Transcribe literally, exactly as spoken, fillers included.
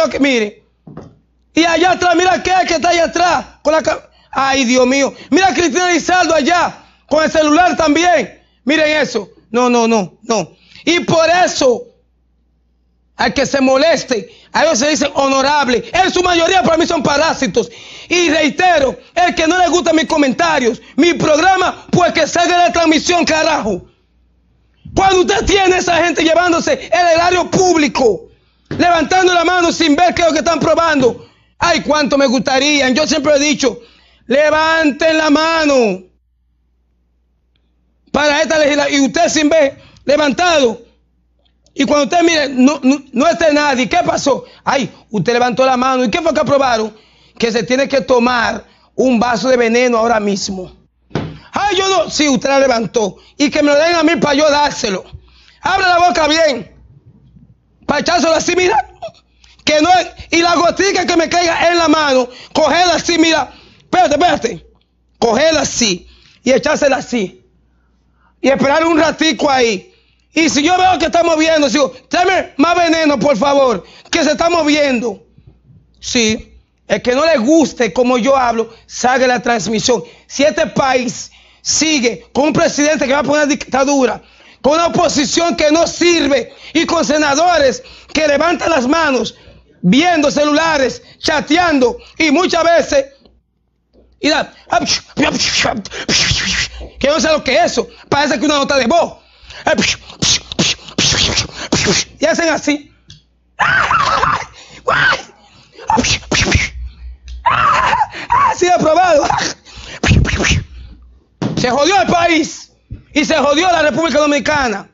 que mire. Y allá atrás, mira qué que está allá atrás. Con la... Ay, Dios mío. Mira a Cristina Lizardo allá. Con el celular también. Miren eso. No, no, no, no. Y por eso, al que se moleste, a ellos se dicen honorables. En su mayoría para mí son parásitos. Y reitero, el que no le gusta mis comentarios, mi programa, pues que salga de la transmisión, carajo. Cuando usted tiene a esa gente llevándose el erario público, levantando la mano sin ver qué es lo que están probando. Ay, cuánto me gustaría. Yo siempre he dicho, levanten la mano para esta legislación. Y usted sin ver, levantado. Y cuando usted mire, no, no, no esté nadie. ¿Qué pasó? Ay, usted levantó la mano. ¿Y qué fue que aprobaron? Que se tiene que tomar un vaso de veneno ahora mismo. Ay, yo no. Sí, usted la levantó. Y que me lo den a mí para yo dárselo. Abre la boca bien. Para echárselo así, mira. Que no es. Y la gotica que me caiga en la mano, cogerla así, mira. Espérate, espérate. Cogerla así. Y echársela así. Y esperar un ratico ahí. Y si yo veo que está moviendo, digo, tráeme más veneno, por favor, que se está moviendo. Sí, el que no le guste como yo hablo, salga la transmisión. Si este país sigue con un presidente que va a poner dictadura, con una oposición que no sirve y con senadores que levantan las manos, viendo celulares, chateando y muchas veces, y da, que no sé lo que es eso, parece que una nota de voz. Y hacen así. Así aprobado. Se jodió el país y se jodió la República Dominicana.